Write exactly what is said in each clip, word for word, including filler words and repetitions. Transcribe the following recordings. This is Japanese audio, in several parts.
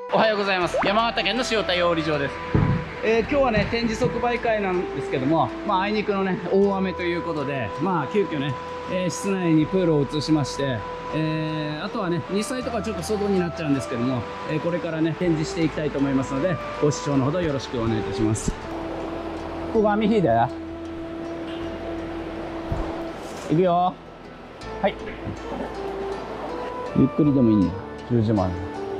おはようございます。山形県の塩田養鯉場です。えー、今日はね、展示即売会なんですけども、まあ、あいにくのね、大雨ということで、まあ、急遽ね、えー、室内にプールを移しまして、えー、あとはね、にさいとかちょっと外になっちゃうんですけども、えー、これからね、展示していきたいと思いますので、ご視聴のほどよろしくお願いいたします。ここ網引いて。いくよ。はい。ゆっくりでもいいんだ。じゅうじまで。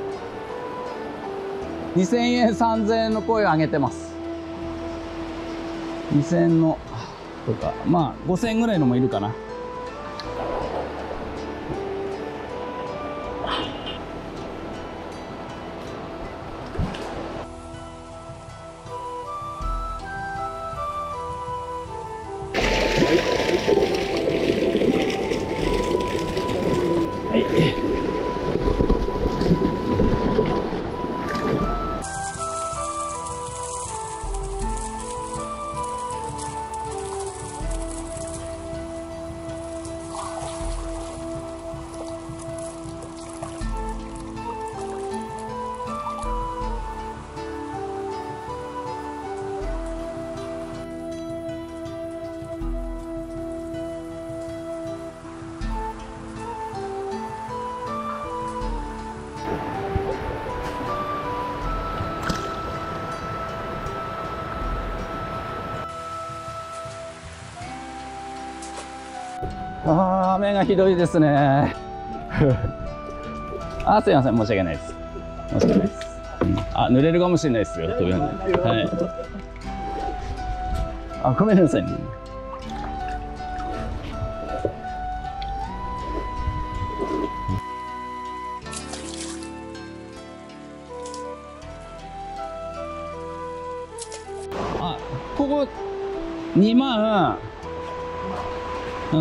にせんえん、さんぜんえんの声を上げてます。にせんえんの、とか、まあ、ごせんえんぐらいのもいるかな。はい。あー、雨がひどいですね。あ、すいません、申し訳ないです。申し訳ないです。うん、あ、濡れるかもしれないですよ。飛び跳ね。はい。あ、ごめんなさいね。あ、ここにまん。うん。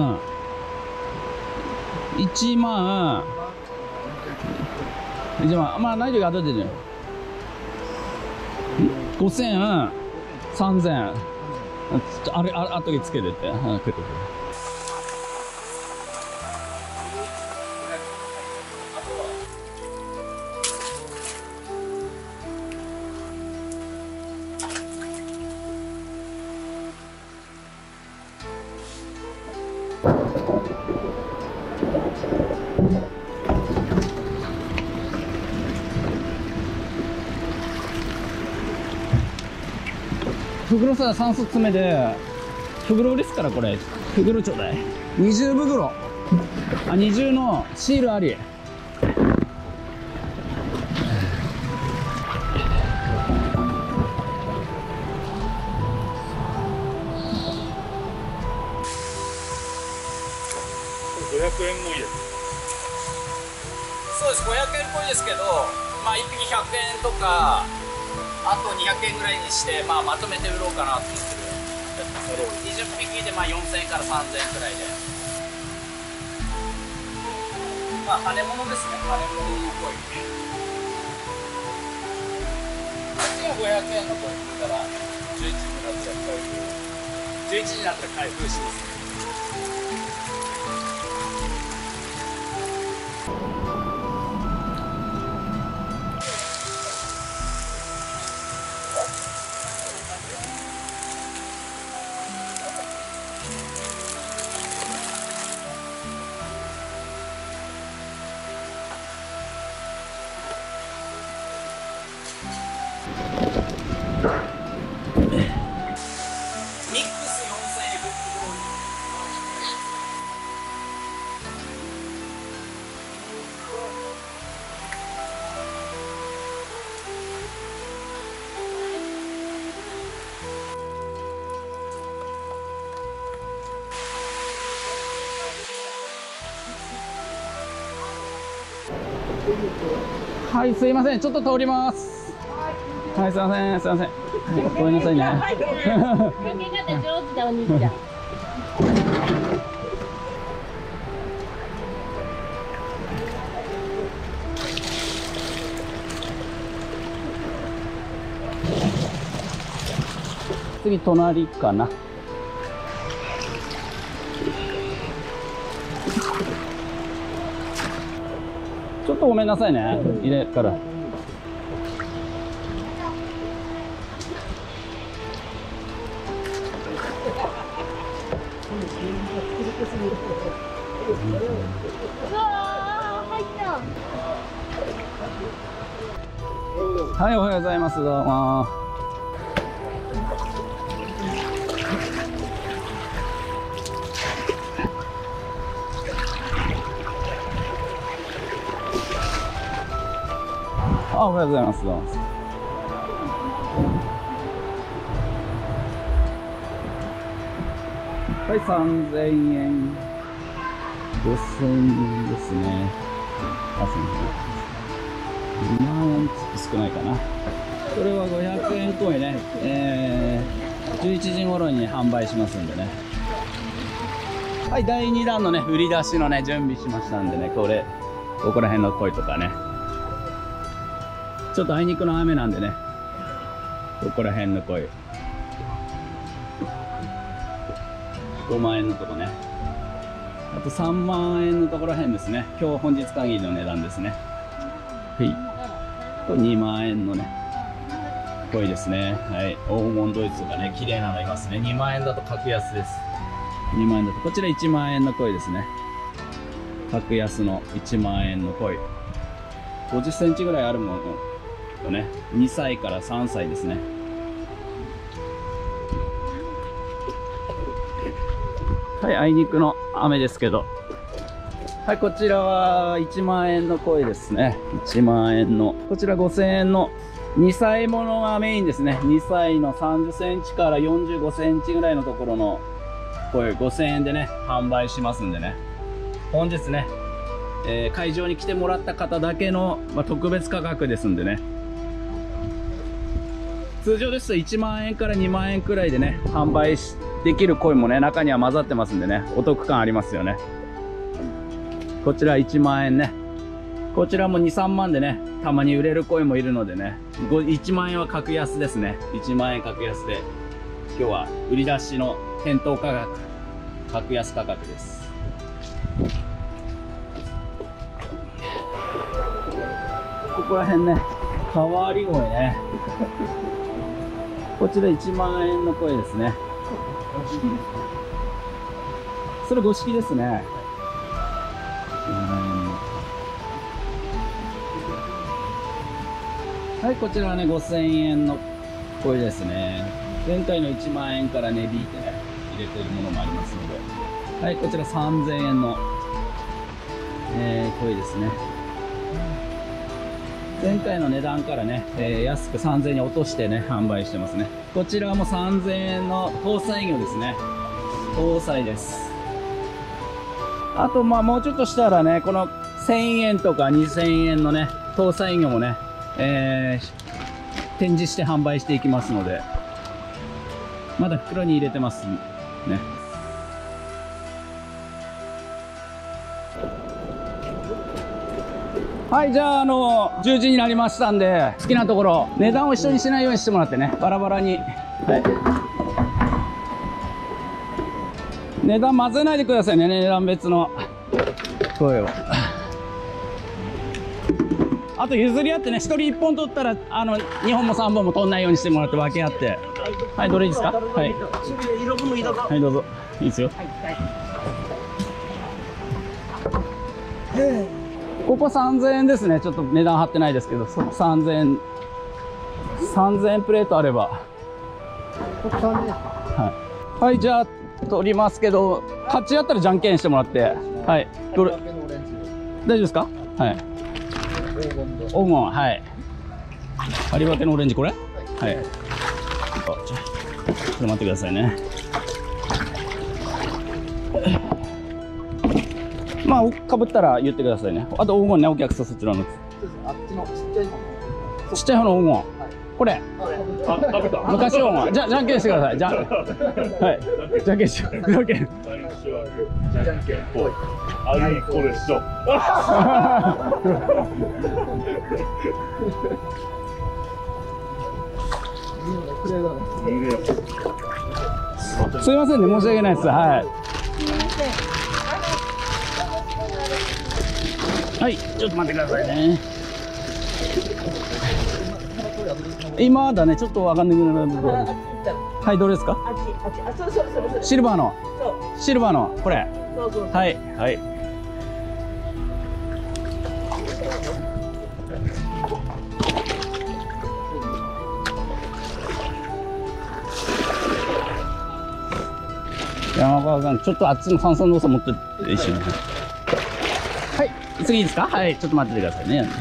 いちまん、いちまん、まあ、ないとき後で出る。ごせん、さんぜん、あれ、あ、あときつけてって。うん、くるくる。袋さ、酸素詰めで、袋ですから、これ。袋ちょうだい。二重袋。あ、二重のシールあり。 ごひゃくえんもいいです。 そうです、ごひゃくえんっぽいですけど、まあ、いっぴきひゃくえんとか、あとにひゃくえんぐらいにして、まあ、まとめて売ろうかなと思ってる。にじゅっぴきでまあよんせんえんからさんぜんえんくらいで。まあ、羽物ですね、羽物っぽい。こっちがごひゃくえんのこれだったら、じゅういちになったら開封。じゅういちになったら開封します。ミックスよんせんえんフットボール。はい、すいません、ちょっと通ります。はい、すいません、すいません。ごめんなさいね。 かけ方上手だお兄ちゃん。 次隣かな。ちょっとごめんなさいね、入れから。 うわー、入った。 はい、おはようございます。どうも。あ、おはようございます。どうも。はい、さんぜんえん。ごせんえんですね。あ、すみません。にまんえんちょっと少ないかな。これはごひゃくえんコインね。えー、じゅういちじ頃に販売しますんでね。はい、だいにだんのね、売り出しのね、準備しましたんでね、これ、ここら辺のコイとかね。ちょっとあいにくの雨なんでね、ここら辺のコイ。ごまんえんのとこね。あとさんまんえんのところへんですね。今日本日限りの値段ですね。はい。これにまんえんのね、コイですね。はい。黄金ドイツがね、綺麗なのいますね。にまんえんだと格安です。にまんえんだと、こちらいちまんえんのコイですね。格安のいちまんえんのコイ。ごじゅっセンチぐらいあるものとね、にさいからさんさいですね。はい、あいにくの雨ですけど。はい、こちらはいちまんえんのコイですね。いちまんえんの。こちらごせんえんのにさいものがメインですね。にさいのさんじゅっセンチからよんじゅうごセンチぐらいのところのコイごせんえんでね、販売しますんでね。本日ね、えー、会場に来てもらった方だけの、まあ、特別価格ですんでね。通常ですといちまんえんからにまんえんくらいでね、販売しできるコイもね、中には混ざってますんでね、お得感ありますよね。こちらいちまんえんね。こちらもに、さんまんでね、たまに売れるコイもいるのでね、いちまんえんは格安ですね。いちまんえん格安で、今日は売り出しの店頭価格、格安価格です。ここら辺ね、変わりコイね。こちらいちまんえんのコイですね。それ五色ですね。はい、こちらはね、ごせんえんのコイですね。前回のいちまんえんから値引いてね、入れてるものもありますので。はい、こちらさんぜんえんの、えー、コイですね。前回の値段からね、えー、安くさんぜんえんに落としてね、販売してますね。こちらもさんぜんえんの搭載魚ですね。搭載です。あと、まあもうちょっとしたらね、このせんえんとかにせんえんのね、搭載魚もね、えー、展示して販売していきますので、まだ袋に入れてますね。はい、じゃあ、あの、じゅうじになりましたんで、好きなところ、値段を一緒にしないようにしてもらってね、バラバラに。はい。値段混ぜないでくださいね、値段別の声を。あと譲り合ってね、一人一本取ったら、あの、二本も三本も取んないようにしてもらって分け合って。はい、どれいいですか？はい。はい、どうぞ。いいですよ。ここさんぜんえんですね。ちょっと値段張ってないですけど、さんぜんえん。さんぜんえんプレートあれば。はい。はい、じゃあ、取りますけど、勝ちやったらじゃんけんしてもらって。はい。どれ大丈夫ですか？はい。黄金、はい。有馬手のオレンジ、これ？はい。ちょっと待ってくださいね。まあ、かぶったら言ってくださいね。あと黄金ね、お客さんそちらの。あっちのちっちゃい方。ちっちゃい方の黄金。これ。昔黄金。じゃ、じゃんけんしてください。じゃん。はい。じゃんけんしよう。じゃんけん。 じゃんけんぽい。あいこでしょ。 すいませんね、申し訳ないです。はい。はい、ちょっと待ってくださいね。今だね、ちょっとわかんないけど。はい、どれですか？シルバーの。シルバーの、これ。 どうぞ。 はいはい。山川さん、ちょっとあっちの酸素濃度持ってって一緒に。はい、次いいですか？はい、ちょっと待っててくださいね。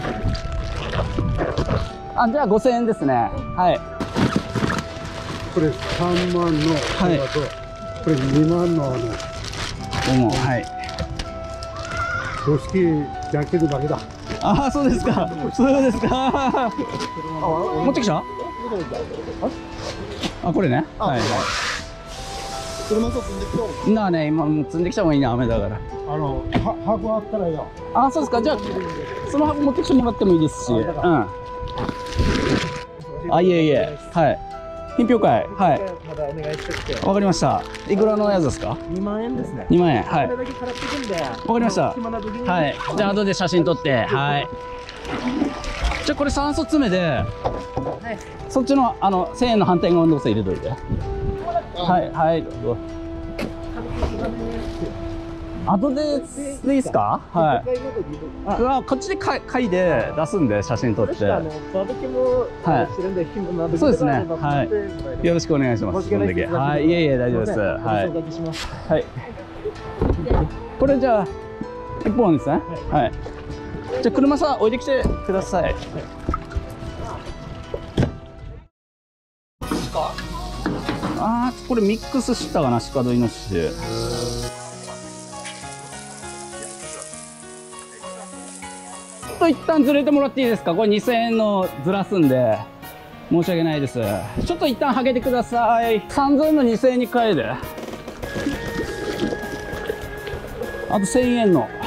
あ、じゃあごせんえんですね。はい。 これさんまんのはい。 これにまんのあの。 どうも、はい。 公式じゃんけんのだけだ。 ああ、そうですか。そうですか。持ってきた？あ、これね。はいはい。 車と積んできた。 なあね、今もう積んできた方がいいな、雨だから。 あのは箱あったらよ。 あ、そうですか。じゃあその箱持ってきてもらってもいいですし。うん。あ、いえいえ。はい。品評会。はい。 まだお願いしてきて。 わかりました。いくらのやつですか？ にまんえんですね。 にまんえん。はい。 これだけ払ってくんで。わかりました。はい。じゃあ後で写真撮って。はい。じゃあこれ酸素詰めで、はい、そっちのあのせんえんの反対側の動作入れといて。はいはいどうぞ。後ででいいですか？はい。あ、こっちでか書いて出すんで写真撮って。 あのバーベキューもしてるんで、はい、 そうですね。はい。よろしくお願いします。そのだけ。はい。いえいえ大丈夫です。はい。はい。これじゃあ一本ですね。はい。じゃあ車さ置いてきてください。ああ、これミックスしたかな、鹿とイノシシ。ちょっと一旦ずれてもらっていいですか？これにせんえんのずらすんで申し訳ないです。ちょっと一旦はげてください。さんぜんえんのにせんえんに変えで、あとせんえんの